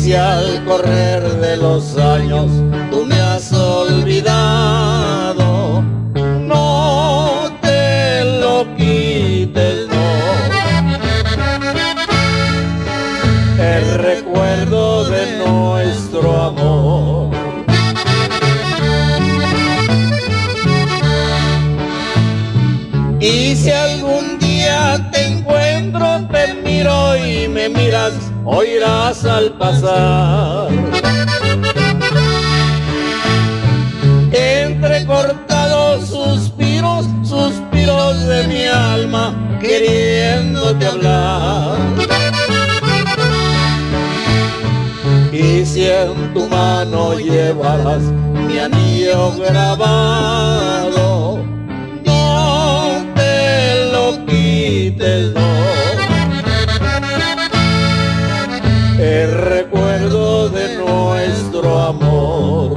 si al correr de los años tú me has olvidado, no te lo quites, no. El recuerdo de nuestro amor. Y si algún día te encuentro, te miro y me miras, oirás al pasar entrecortados suspiros, suspiros de mi alma, queriéndote hablar. Y si en tu mano llevarás mi anillo grabado, no te lo quites, no. El recuerdo de nuestro amor.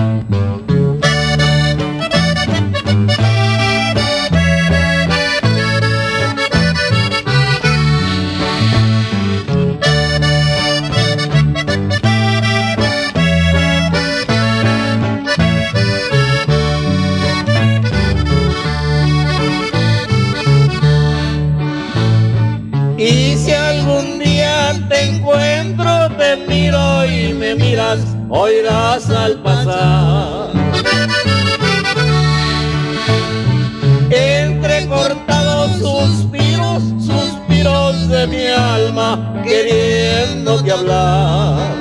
Y si algún día te encuentro, te miro y me miras, oirás al pasar entrecortados suspiros, suspiros de mi alma, queriéndote hablar.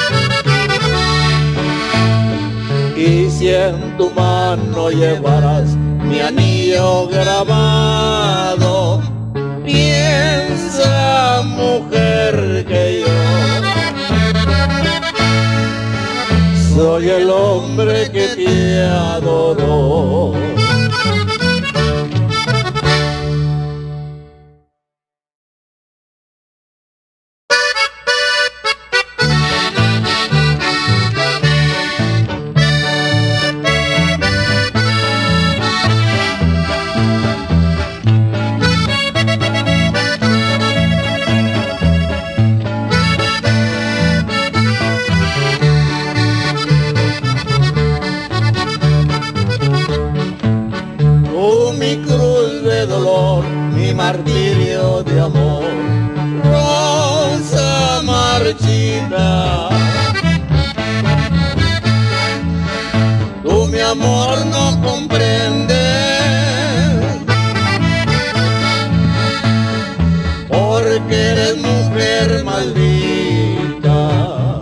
Y si en tu mano llevarás mi anillo grabado, piensa, mujer, que yo soy el hombre que te adoró. Mi martirio de amor, rosa marchita. Tú, mi amor, no comprendes, porque eres mujer maldita.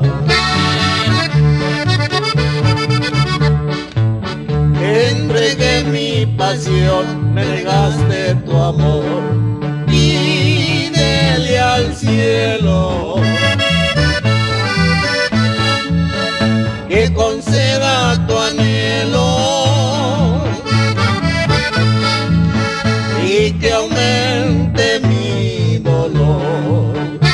Entregué mi pasión, me negaste tu amor, pídele al cielo que conceda tu anhelo y que aumente mi dolor.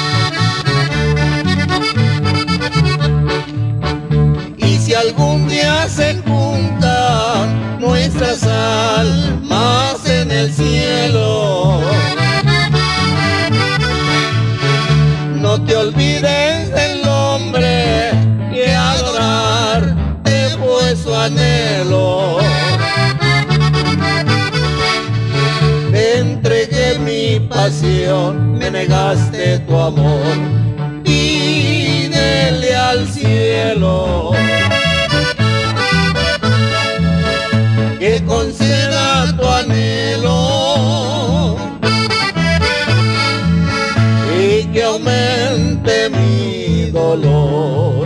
Y si algún día se juntan nuestras almas en el cielo, no te olvides del hombre que adorarte fue su anhelo. Te entregué mi pasión, me negaste tu amor, pídele al cielo que conceda tu anhelo y que aumente mi dolor.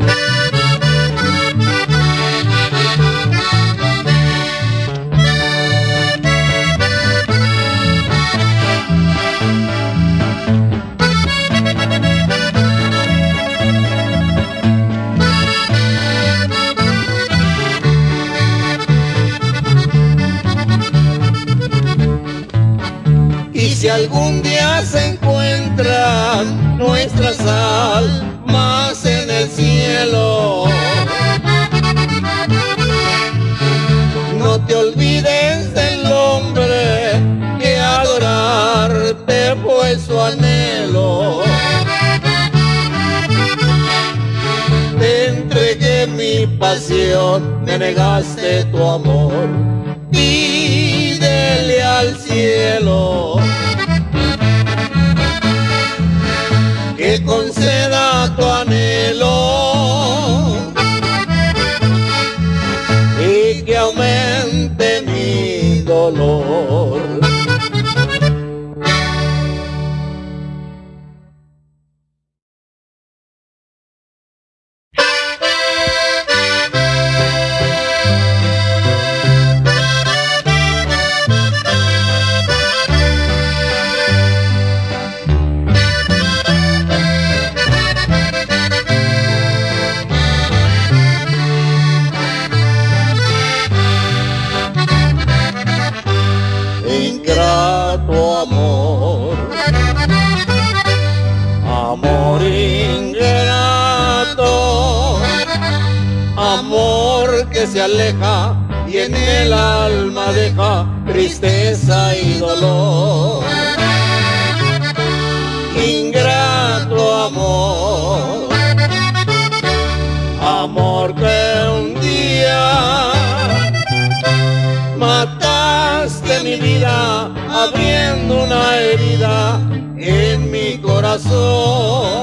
Y si algún día se encuentran nuestras almas en el cielo, no te olvides del hombre que adorarte fue su anhelo compasión me negaste tu amor. Pídele al cielo que conceda tu anhelo y que aumente mi dolor. Amor ingrato, amor que se aleja y en el alma deja tristeza y dolor. Ingrato amor, amor que un día mataste mi vida abriendo una herida en mi corazón.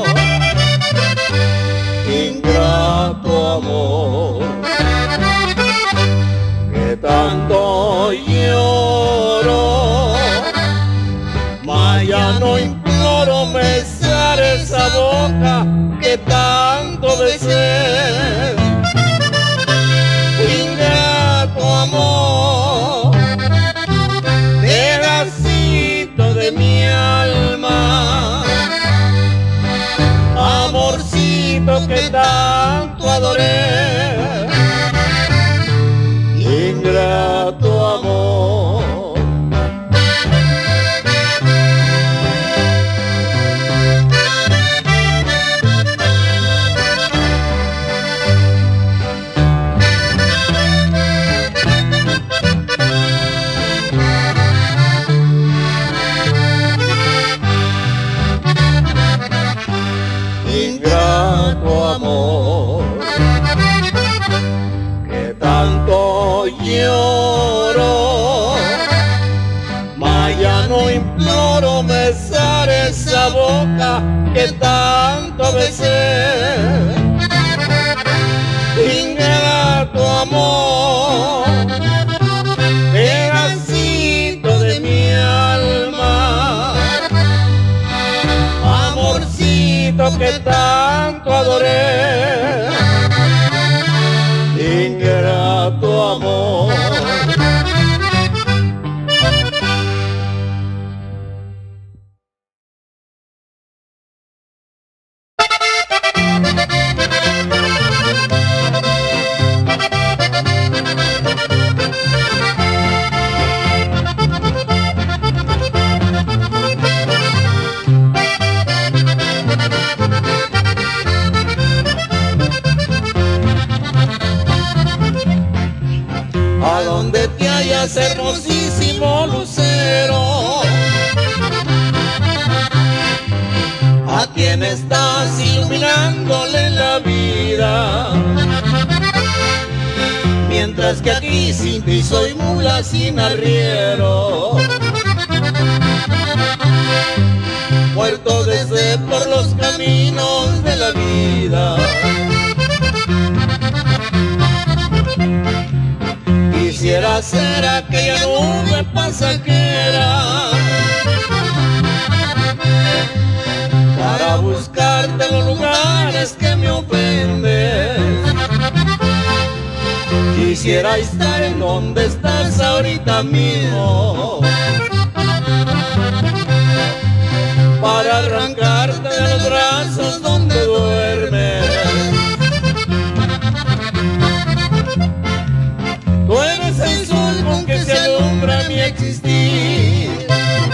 Ingrato amor, que tanto lloro, mas ya no imploro besar esa boca que tanto besé. Ingrato amor, pedacito de mi alma, amorcito que tanto adoré. Ingrato amor. Ingrato amor, que tanto lloro, mas ya no imploro besar esa boca que tanto besé. Ingrato amor, pedacito de mi alma, amorcito que tanto adoré. Ingrato amor. A donde te hallas, hermosísimo lucero, a quien estás iluminándole la vida, mientras que aquí sin ti soy mula sin arriero, muerto desde por los caminos de la vida. Quisiera ser aquella nube pasajera para buscarte en los lugares que me ofenden. Quisiera estar en donde estás ahorita mismo para arrancarte de los brazos donde duermes. Tú eres el sol con que se alumbra mi existir.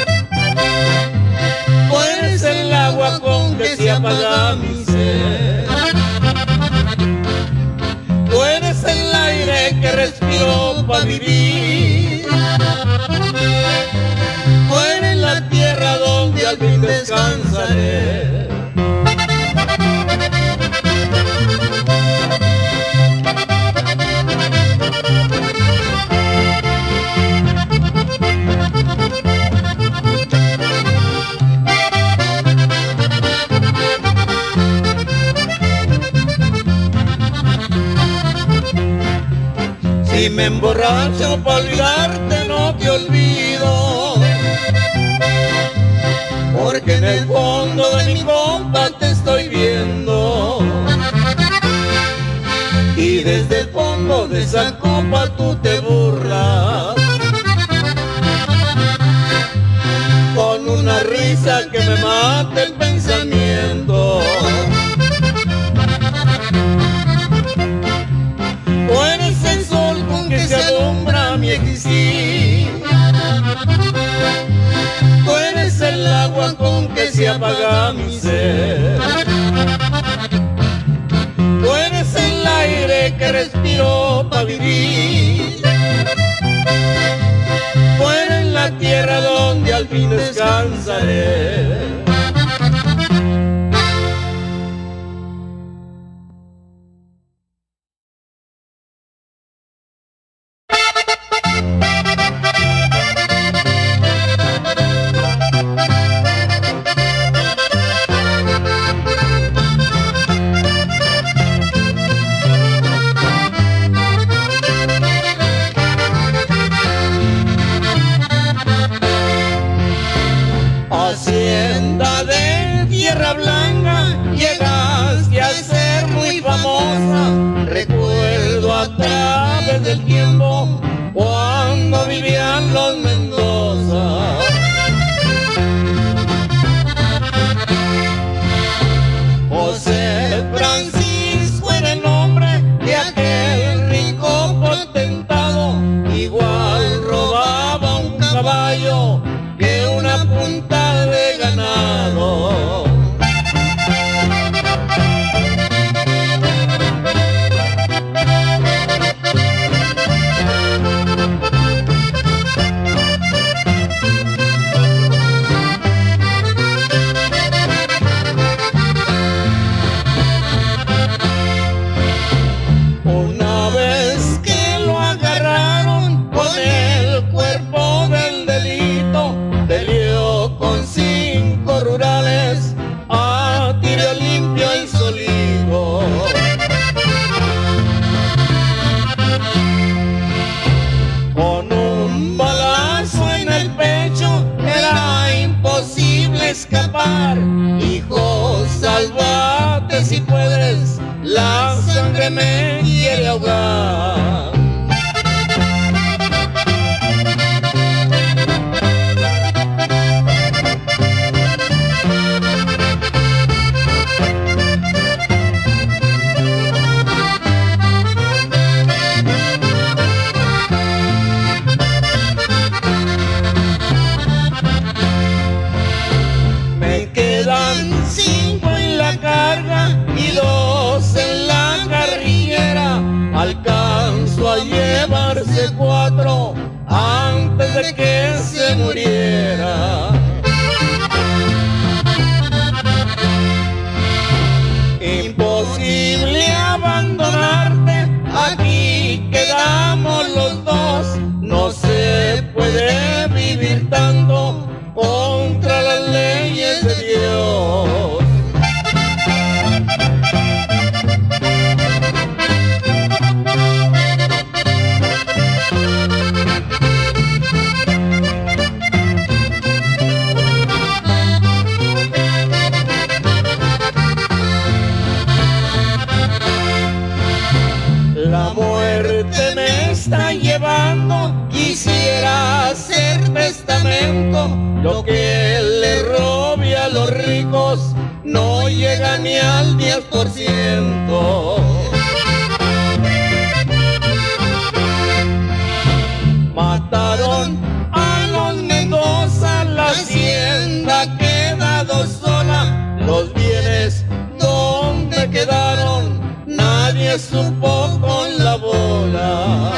Tú eres el agua con que se apaga mi sed. Tú eres el aire que respiro para vivir. Tú eres la tierra donde al fin descansaré. Si me emborracho para olvidarte no te olvido, porque en el fondo de mi copa te estoy viendo. Y desde el fondo de esa copa tú te burlas, con una risa que me mata el pensamiento. Tú eres el sol con que se alumbra mi existir, tú eres el agua con que se apaga mi ser, tú eres el aire que respiro para vivir, tú eres la tierra donde al fin descansaré. Hacienda de Tierra Blanca, llegaste a ser muy famosa. Recuerdo a través del tiempo cuando vivían los Mendoza. José Francisco era el nombre de aquel rico potentado, igual robaba un caballo que una punta de ganado. Una vez que lo agarraron con el cuerpo del delito, peleó con 5 rurales a tiro limpio y solito. Con un balazo en el pecho era imposible escapar. Hijo, sálvate si puedes, la sangre me quiere ahogar. Me quedan 5 en la carga y 2 en la carrillera. Alcanzo a llevarse 4 antes de que se muriera. Imposible abandonarte, aquí quedamos los dos. No se puede vivir tanto contra las leyes de Dios. La muerte me está llevando, quisiera hacer testamento. Lo que le robe a los ricos no llega ni al 10%. Mataron a los Mendoza, la hacienda ha quedado sola. Los bienes donde quedaron, nadie supo con la bola.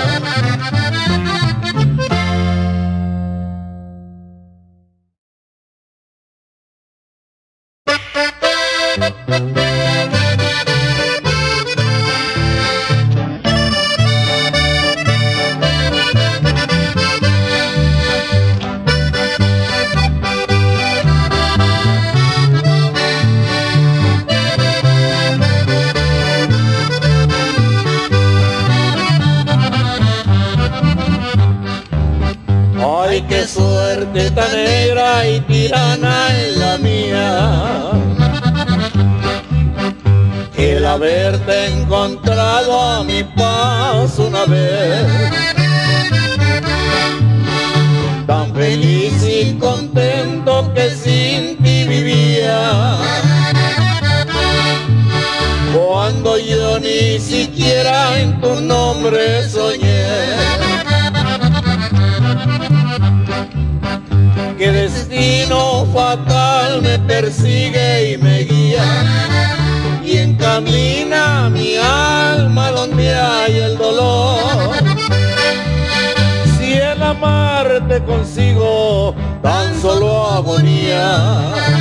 tirana en la mía. El haberte encontrado a mi paso una vez, tan feliz y contento que sin ti vivía, cuando yo ni siquiera en tu nombre soñé. Que destino fatal me persigue y me guía, y encamina mi alma donde hay el dolor. Si el amarte consigo tan solo agonía,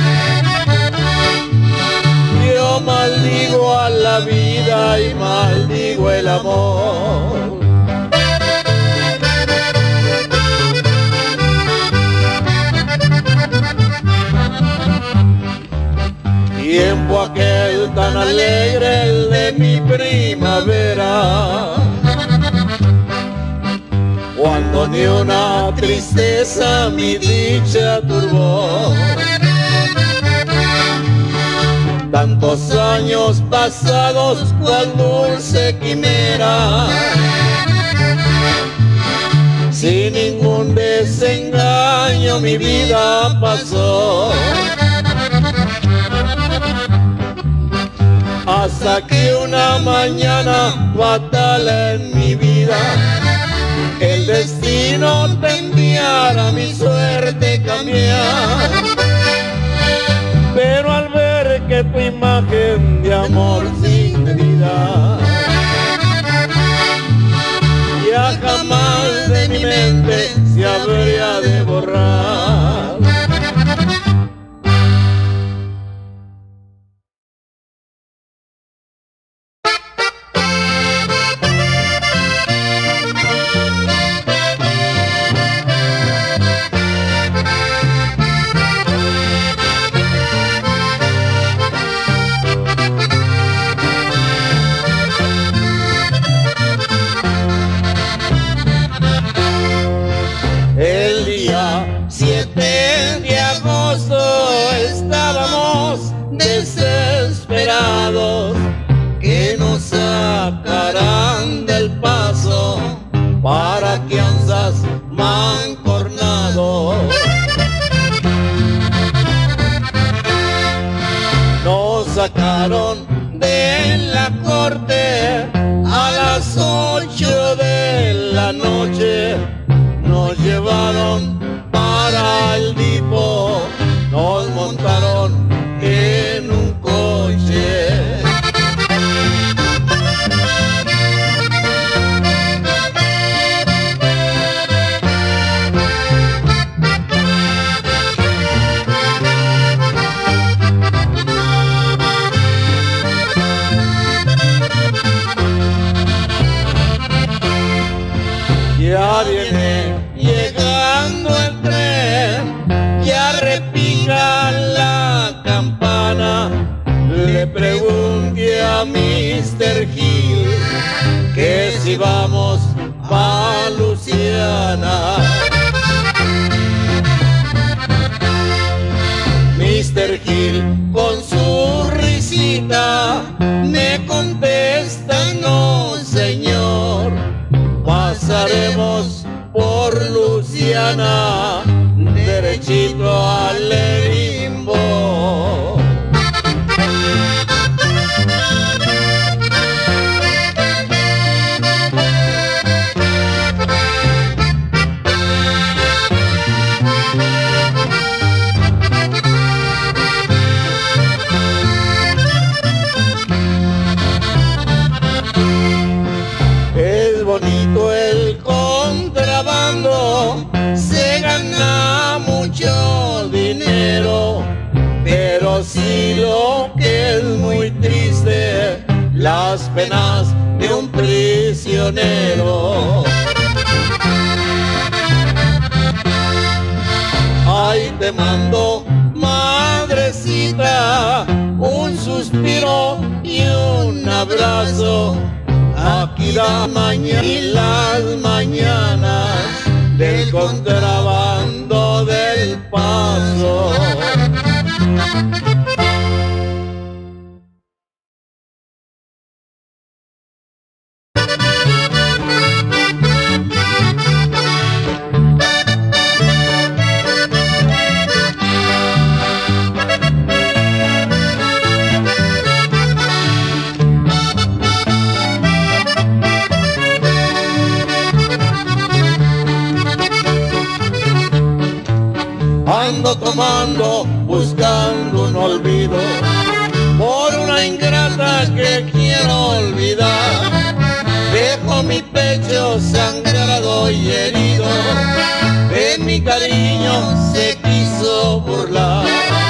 yo maldigo a la vida y maldigo el amor. Tiempo aquel tan alegre, el de mi primavera, cuando ni una tristeza mi dicha turbó. Tantos años pasados, cual dulce quimera, sin ningún desengaño mi vida pasó. Hasta que una mañana fatal en mi vida, el destino te enviara mi suerte cambiar. Pero al ver que tu imagen de amor sin medida ya jamás de mi mente se habría de borrar. El día 7 de agosto estábamos desesperados, que nos sacarán del paso para que andas mancornado. Nos sacaron de la corte a las 8 de la noche, nos llevaron para el dipo, nos montaron en un coche. Ya viene llegando el tren, ya repica la campana. Le pregunté a Mr. Gil que si vamos a Luciana. Mr. Gil con su risita me contesta: no señor, pasaremos por Luciana derechito al Lerimbo. Es bonito el contrabando, se gana mucho dinero, pero sí lo que es muy triste, las penas de un prisionero. Ahí te mando, madrecita, un suspiro y un abrazo. Aquí la mañana y las mañanas del contrabando del paso. Ando tomando, buscando un olvido por una ingrata que quiero olvidar. Dejo mi pecho sangrado y herido, de mi cariño se quiso burlar.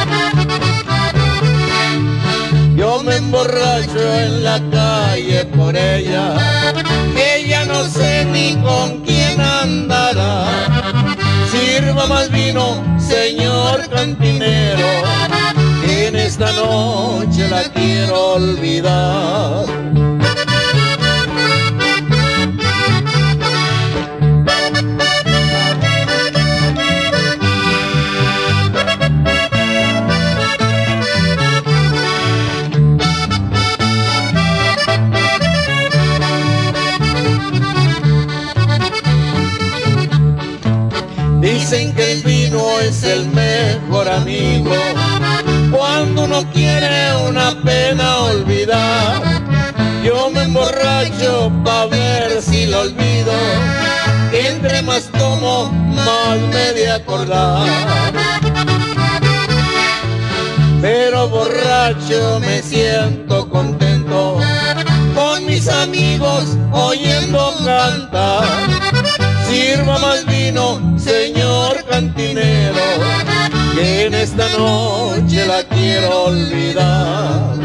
Yo me emborracho en la calle por ella, ella no sé ni con quién andará. Sirva más vino, señor cantinero, que en esta noche la quiero olvidar. Dicen que el vino es el mejor amigo cuando uno quiere una pena olvidar. Yo me emborracho pa' ver si lo olvido, que entre más tomo más me de acordar. Pero borracho me siento contento, con mis amigos oyendo cantar. Sirva más vino, señor cantinero, que en esta noche la quiero olvidar.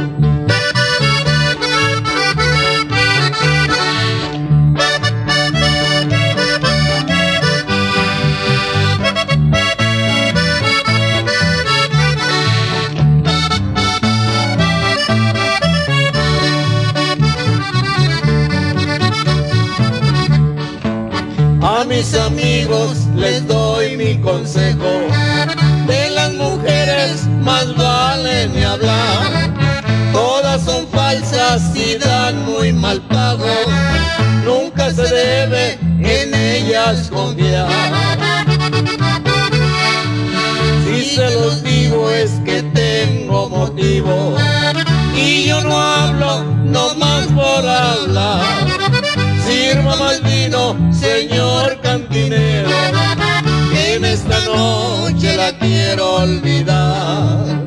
A mis amigos les doy mi consejo, de las mujeres más vale ni hablar. Todas son falsas y dan muy mal pago, nunca se debe en ellas confiar. Si se los digo es que tengo motivo, y yo no hablo nomás por hablar. Sirva más vino, señor cantinero, que en esta noche la quiero olvidar.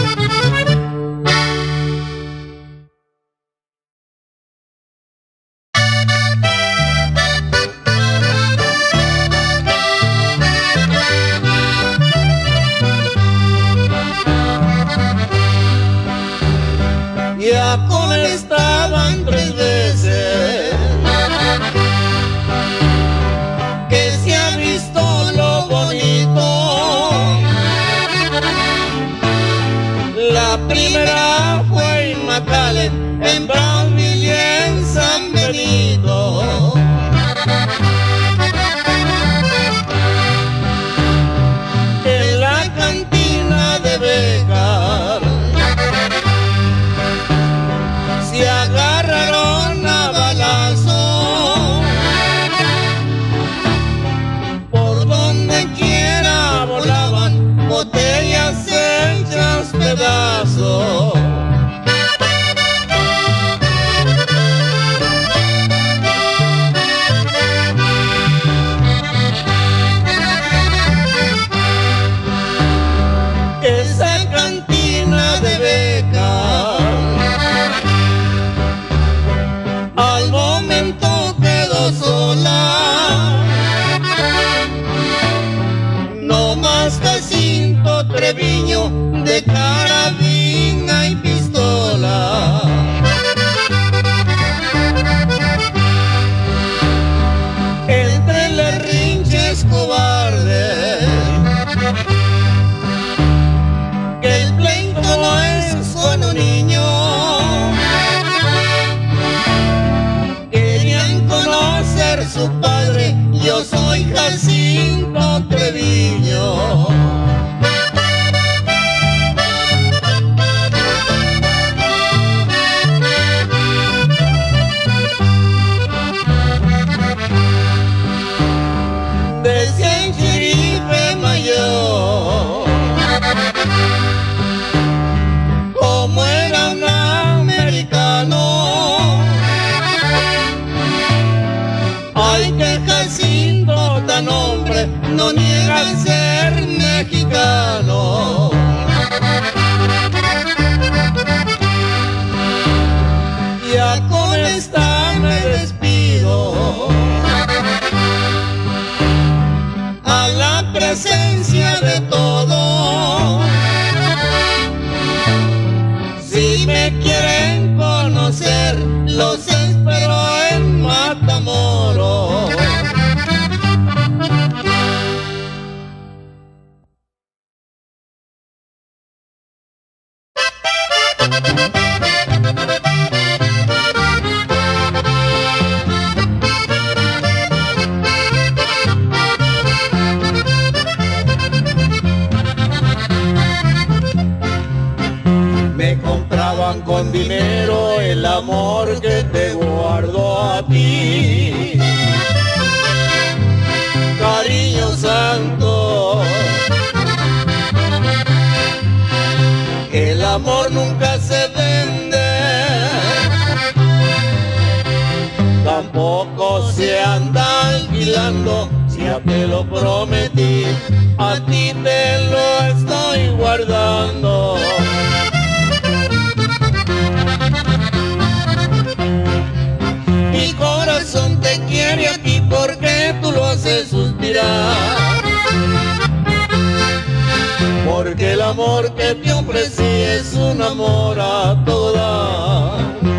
Ya con estaban 3 veces que se ha visto lo bonito. La primera fue en McAllen, en Brownsville y en San Benito. En la cantina de Becar se agarraron a balazo, por donde quiera volaban botellas hechas pedazos. Esa cantina de Becar al momento quedó sola, no más Jacinto Treviño de carabina Con dinero el amor que te guardo a ti, cariño santo. El amor nunca se vende, tampoco se anda alquilando. Si ya te lo prometí, a ti te lo estoy guardando. Mi corazón te quiere a ti porque tú lo haces suspirar, porque el amor que te ofrecí es un amor a toda.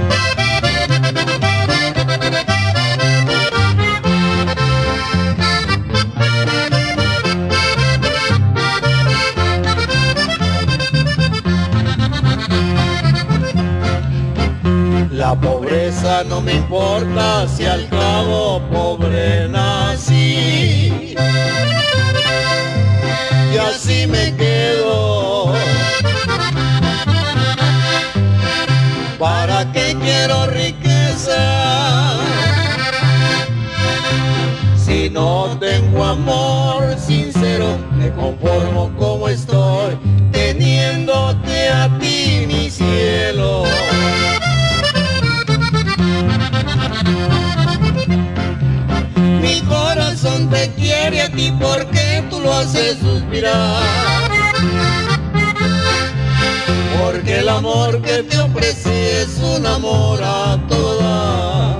La pobreza no me importa si al cabo pobre nací, y así me quedo. ¿Para qué quiero riqueza si no tengo amor sincero? Me conformo como estoy, teniéndote a ti, mi cielo. Mi corazón te quiere a ti porque tú lo haces suspirar, porque el amor que te ofrecí es un amor a toda.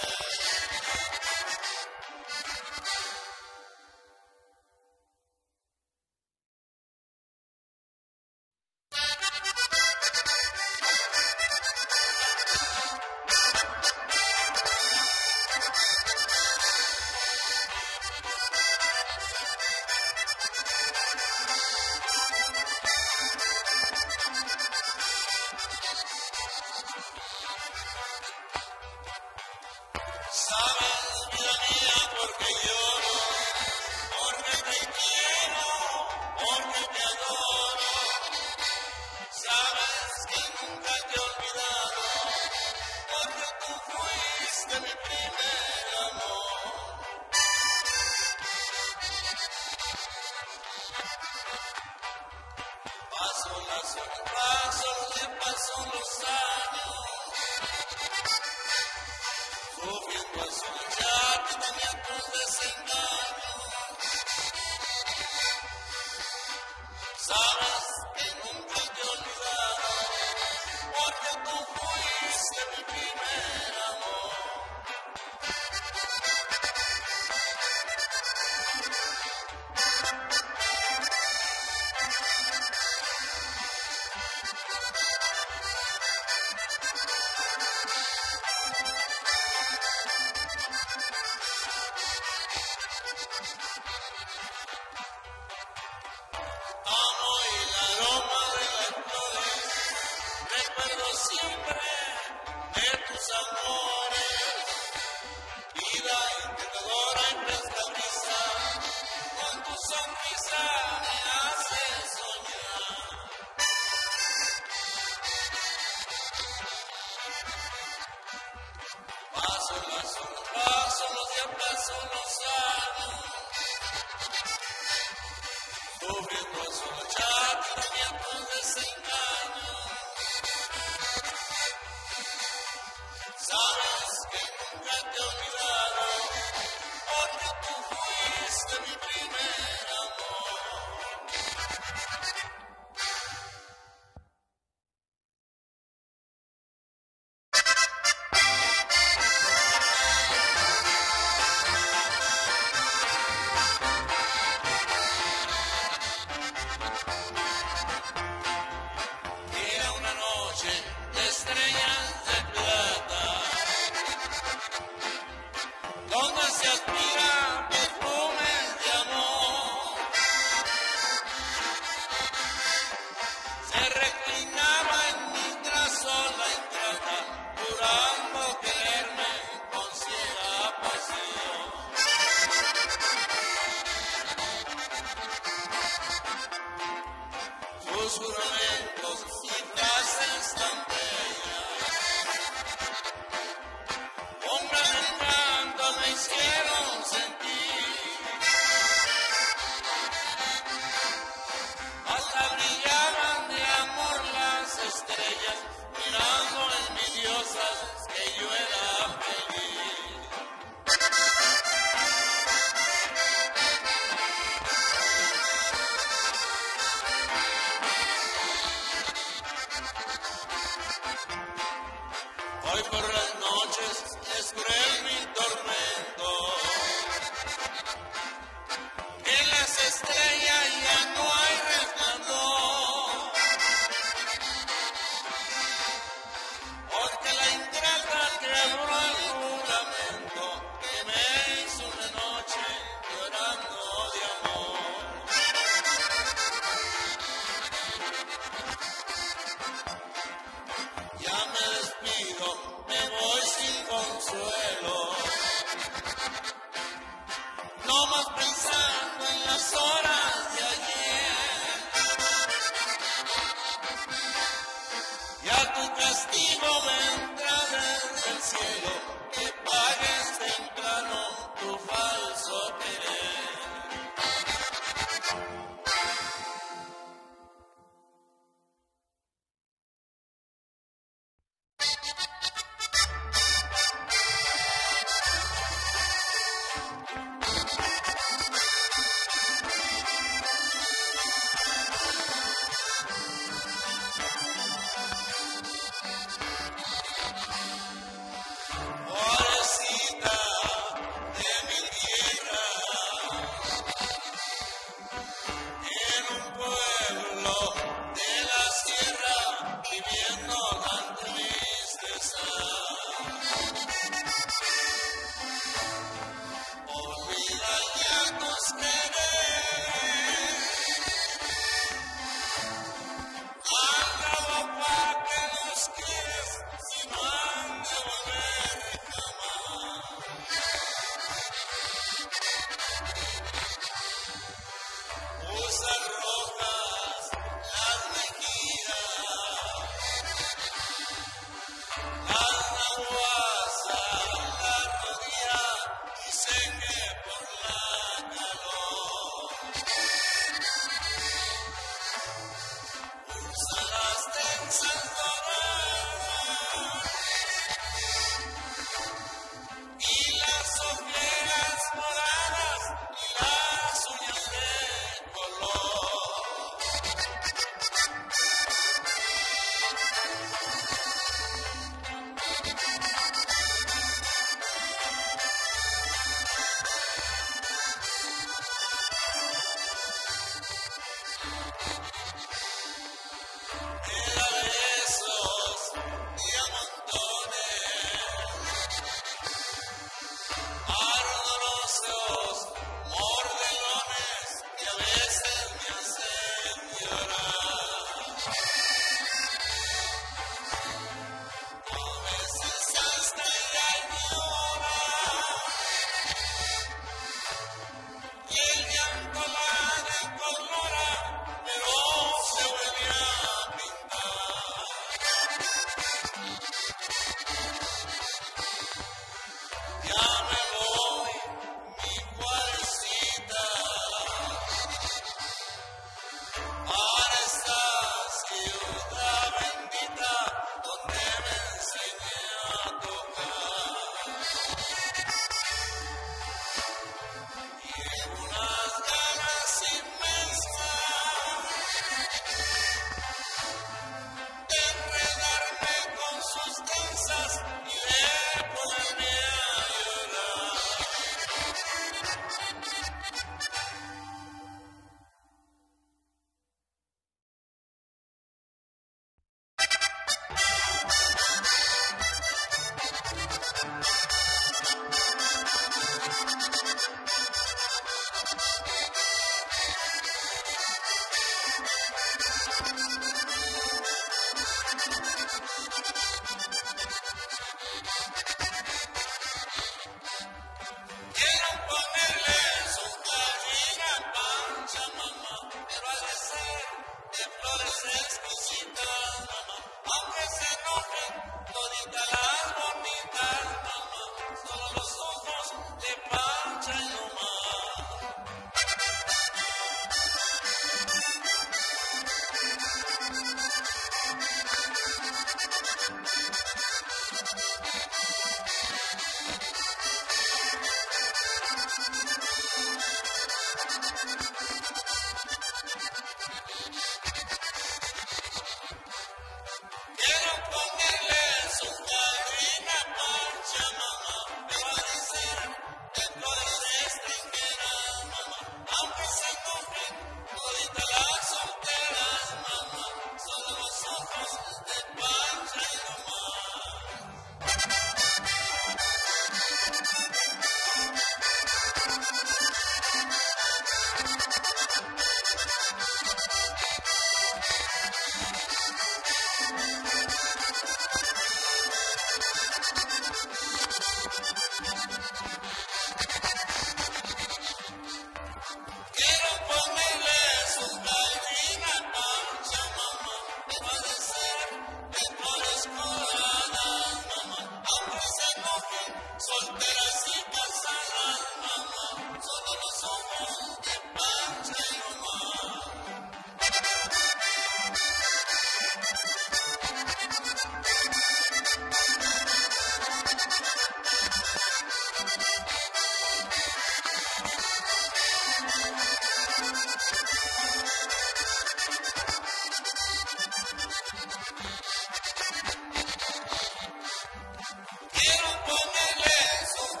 Quiero ponerle su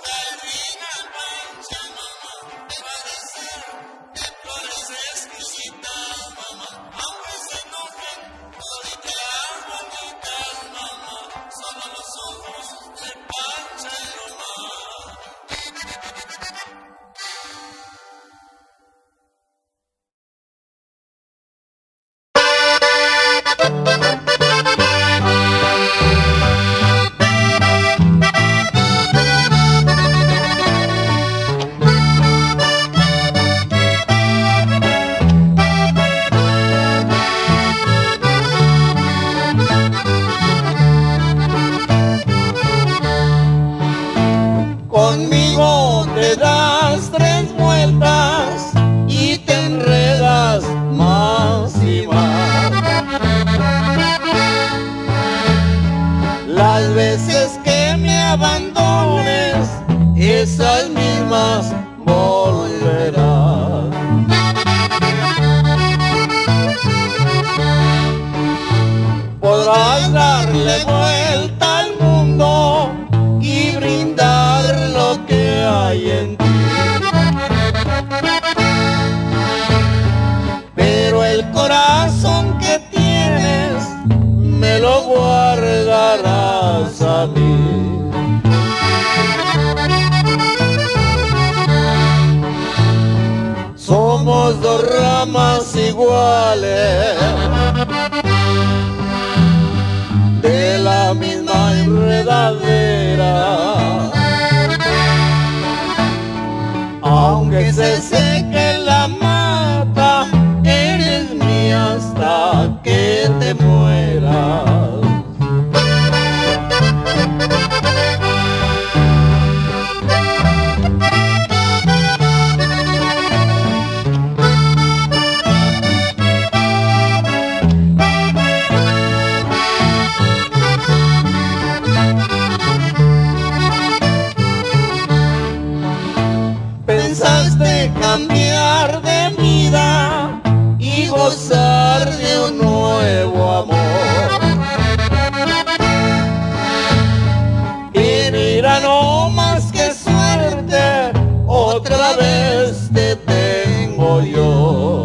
Conmigo te das 3 vueltas y te enredas más y más. Las veces que me abandones, esas mismas volverás. Podrás darle vuelta al mundo y brindar lo que hay en ti, pero el corazón que tienes me lo guardarás a mí. Somos 2 ramas iguales de la misma enredadera. Aunque se seque la mata, eres mía hasta que te mueras. Pensaste cambiar de vida y gozar de un nuevo amor. Y mira, no más que suerte, otra vez te tengo yo.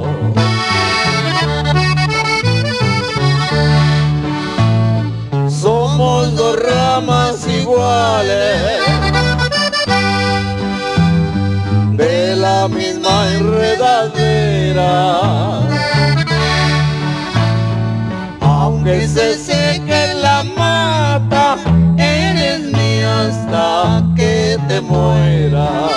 Somos 2 ramas iguales de la misma enredadera. Aunque se seque la mata, eres mía hasta que te mueras.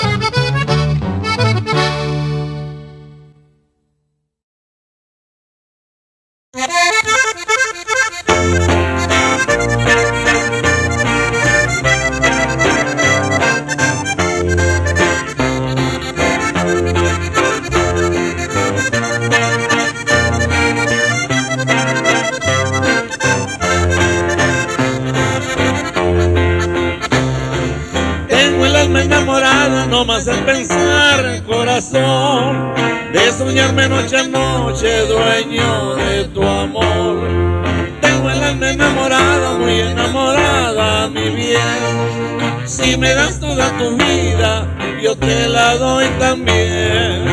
Enamorada, no más en pensar, corazón, de soñarme noche a noche, dueño de tu amor. Tengo el alma enamorada, muy enamorada, mi bien. Si me das toda tu vida, yo te la doy también.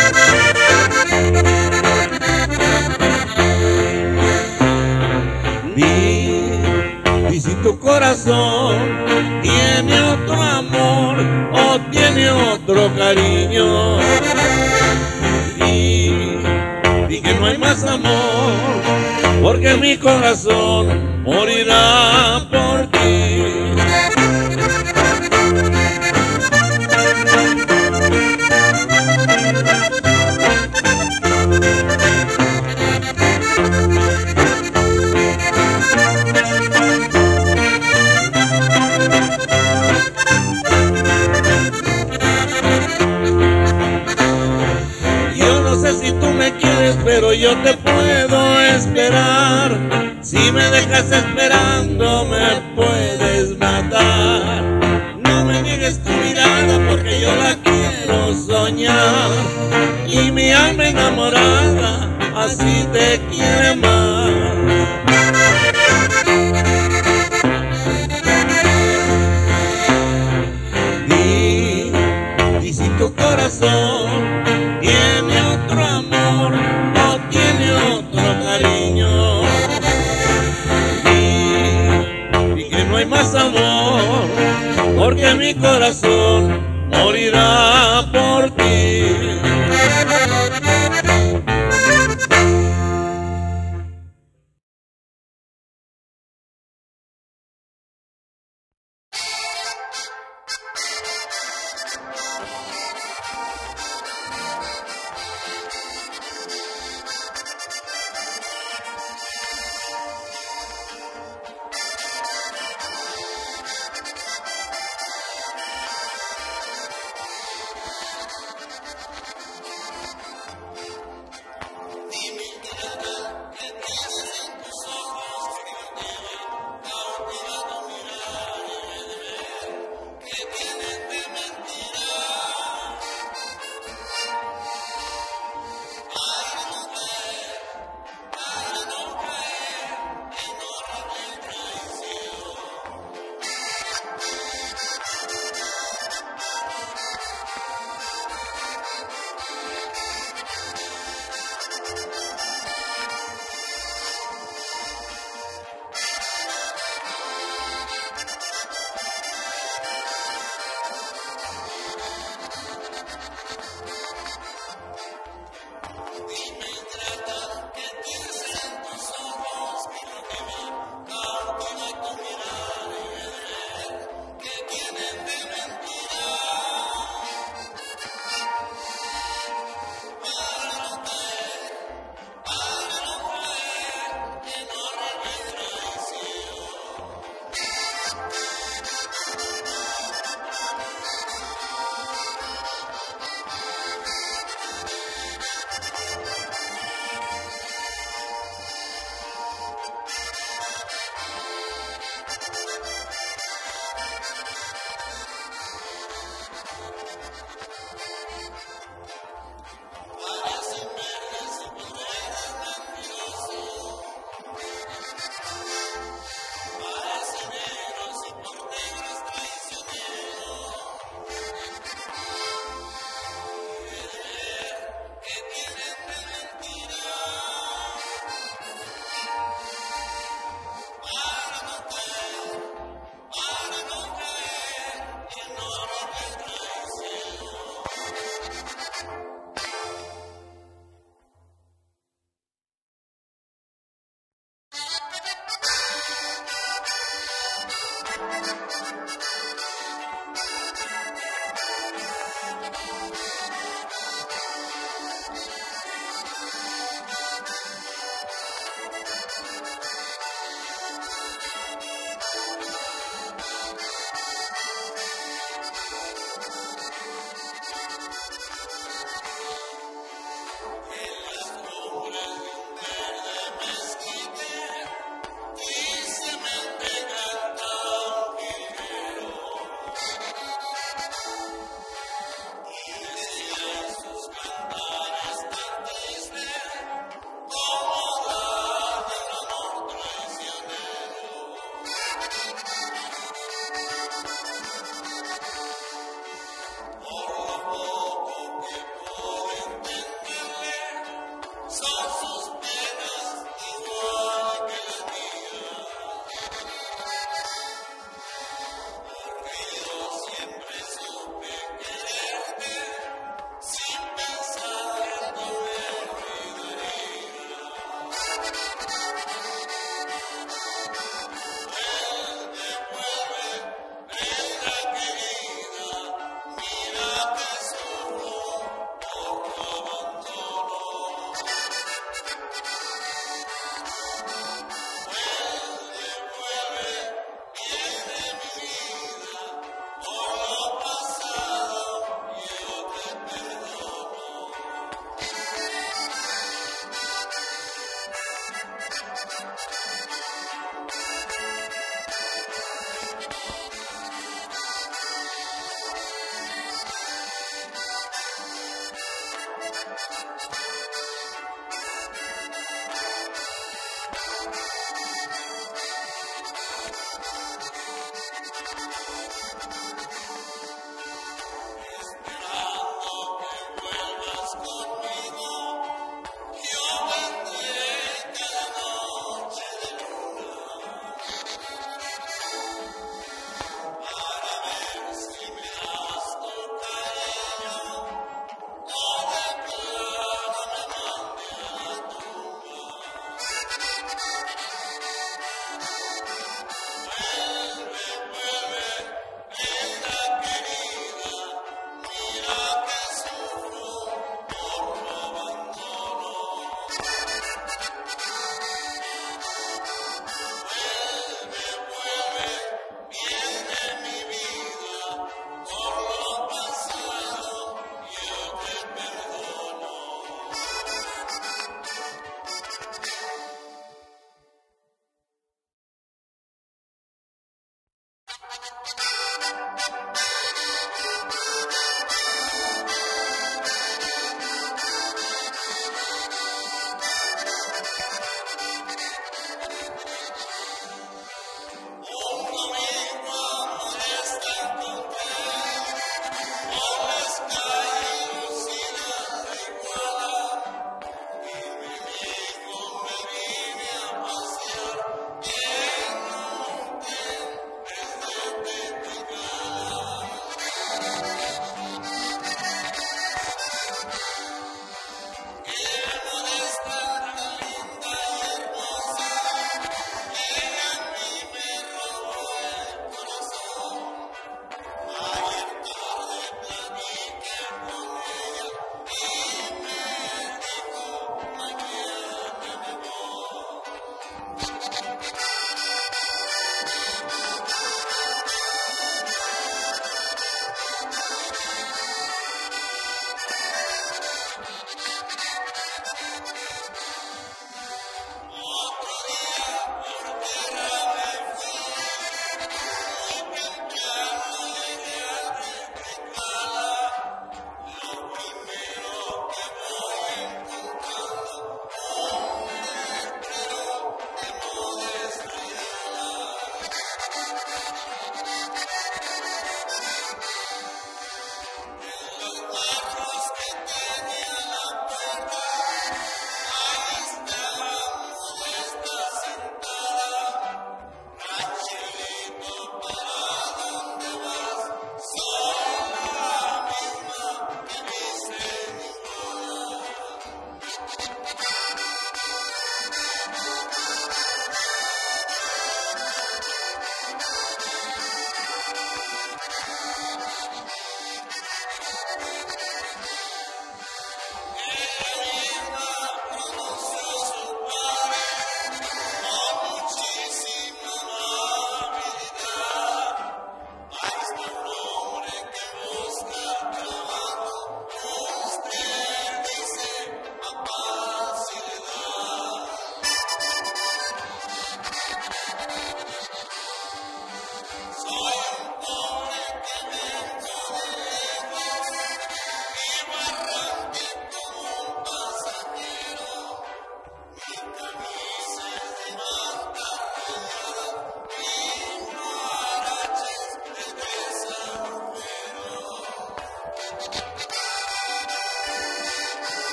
Y si tu corazón tiene otro amor o tiene otro cariño, di que no hay más amor, porque mi corazón morirá por ti. Si tú me quieres, pero yo te puedo esperar. Si me dejas esperando, me puedes matar. No me niegues tu mirada, porque yo la quiero soñar. Y mi alma enamorada así te quiere más. Y si tu corazón tiene otro amor o tiene otro cariño, y que no hay más amor, porque mi corazón morirá por ti.